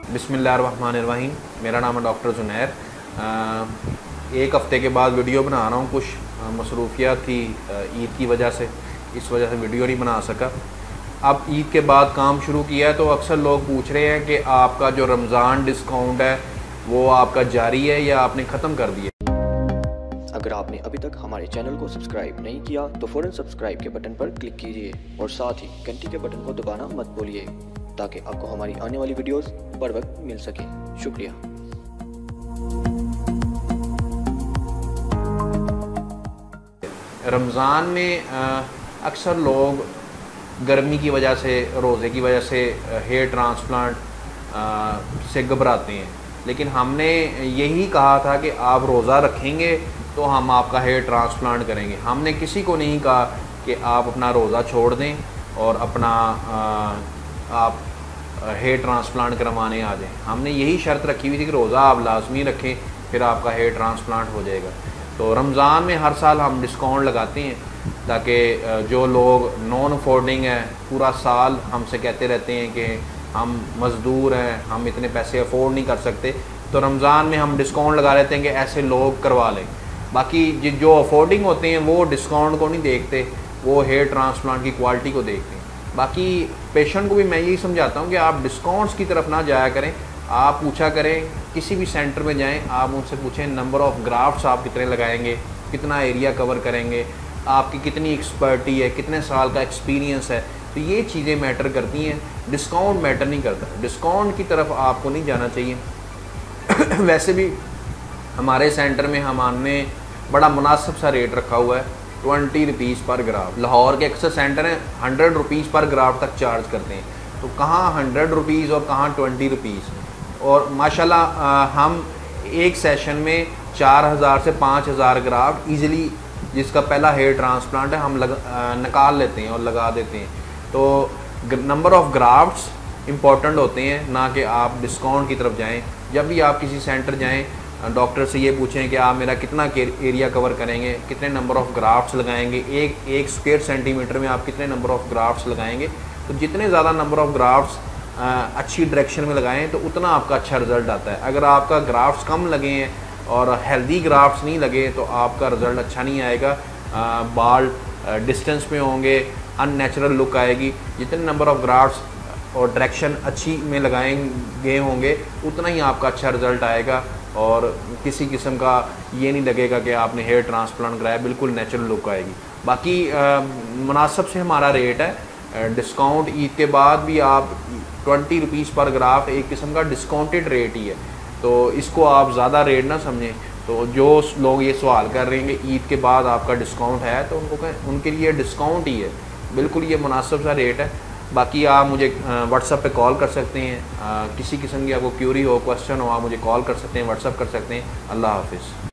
बिस्मिल्लाहिर्रहमानिर्रहीम। मेरा नाम है डॉक्टर जुनैर। एक हफ़्ते के बाद वीडियो बना रहा हूँ। कुछ मसरूफियात थी ईद की वजह से, इस वजह से वीडियो नहीं बना सका। अब ईद के बाद काम शुरू किया है तो अक्सर लोग पूछ रहे हैं कि आपका जो रमज़ान डिस्काउंट है वो आपका जारी है या आपने ख़त्म कर दिया। अगर आपने अभी तक हमारे चैनल को सब्सक्राइब नहीं किया तो फ़ौरन सब्सक्राइब के बटन पर क्लिक कीजिए और साथ ही घंटी के बटन को दबाना मत भूलिए ताकि आपको हमारी आने वाली वीडियोस बर वक्त मिल सके। शुक्रिया। रमज़ान में अक्सर लोग गर्मी की वजह से, रोज़े की वजह से हेयर ट्रांसप्लांट से घबराते हैं, लेकिन हमने यही कहा था कि आप रोज़ा रखेंगे तो हम आपका हेयर ट्रांसप्लांट करेंगे। हमने किसी को नहीं कहा कि आप अपना रोज़ा छोड़ दें और अपना आप हेयर ट्रांसप्लांट करवाने आ जाएं। हमने यही शर्त रखी हुई थी कि रोज़ा आप लाजमी रखें, फिर आपका हेयर ट्रांसप्लांट हो जाएगा। तो रमज़ान में हर साल हम डिस्काउंट लगाते हैं ताकि जो लोग नॉन अफोर्डिंग है, पूरा साल हमसे कहते रहते हैं कि हम मज़दूर हैं, हम इतने पैसे अफोर्ड नहीं कर सकते, तो रमज़ान में हम डिस्काउंट लगा लेते हैं कि ऐसे लोग करवा लें। बाकी जो अफोर्डिंग होते हैं वो डिस्काउंट को नहीं देखते, वो हेयर ट्रांसप्लांट की क्वालिटी को देखते हैं। बाकी पेशेंट को भी मैं यही समझाता हूँ कि आप डिस्काउंट्स की तरफ ना जाया करें। आप पूछा करें, किसी भी सेंटर में जाएं, आप उनसे पूछें नंबर ऑफ़ ग्राफ्ट्स आप कितने लगाएंगे, कितना एरिया कवर करेंगे, आपकी कितनी एक्सपर्टी है, कितने साल का एक्सपीरियंस है। तो ये चीज़ें मैटर करती हैं, डिस्काउंट मैटर नहीं करता। डिस्काउंट की तरफ आपको नहीं जाना चाहिए। वैसे भी हमारे सेंटर में हमने बड़ा मुनासिब सा रेट रखा हुआ है, 20 रुपीज़ पर ग्राफ्ट। लाहौर के अक्सर सेंटर हैं 100 रुपीज़ पर ग्राफ्ट तक चार्ज करते हैं, तो कहाँ 100 रुपीज़ और कहाँ 20 रुपीज़। और माशाल्लाह हम एक सेशन में 4000 से 5000 ग्राफ्ट ईज़िली, जिसका पहला हेयर ट्रांसप्लांट है, हम निकाल लेते हैं और लगा देते हैं। तो नंबर ऑफ़ ग्राफ्ट्स इम्पॉर्टेंट होते हैं, ना कि आप डिस्काउंट की तरफ जाएं। जब भी आप किसी सेंटर जाएं, डॉक्टर से ये पूछें कि आप मेरा कितना एरिया कवर करेंगे, कितने नंबर ऑफ़ ग्राफ्ट्स लगाएंगे, एक स्क्वायर सेंटीमीटर में आप कितने नंबर ऑफ़ ग्राफ्ट्स लगाएंगे। तो जितने ज़्यादा नंबर ऑफ़ ग्राफ्ट्स अच्छी डायरेक्शन में लगाएं तो उतना आपका अच्छा रिज़ल्ट आता है। अगर आपका ग्राफ्ट्स कम लगे हैं और हेल्दी ग्राफ्ट्स नहीं लगे तो आपका रिज़ल्ट अच्छा नहीं आएगा। बाल डिस्टेंस में होंगे, अननेचुरल लुक आएगी। जितने नंबर ऑफ़ ग्राफ्ट्स और डायरेक्शन अच्छी में लगाएंगे होंगे उतना ही आपका अच्छा रिज़ल्ट आएगा और किसी किस्म का ये नहीं लगेगा कि आपने हेयर ट्रांसप्लांट कराया, बिल्कुल नेचुरल लुक आएगी। बाकी मुनासिब से हमारा रेट है। डिस्काउंट ईद के बाद भी आप 20 रुपीज़ पर ग्राफ्ट एक किस्म का डिस्काउंटेड रेट ही है, तो इसको आप ज़्यादा रेट ना समझें। तो जो लोग ये सवाल कर रहे हैं कि ईद के बाद आपका डिस्काउंट है, तो उनको कहें उनके लिए डिस्काउंट ही है, बिल्कुल ये मुनासिब सा रेट है। बाकी आप मुझे व्हाट्सएप पे कॉल कर सकते हैं, किसी किस्म की आपको क्यूरी हो, क्वेश्चन हो, आप मुझे कॉल कर सकते हैं, व्हाट्सएप कर सकते हैं। अल्लाह हाफिज़।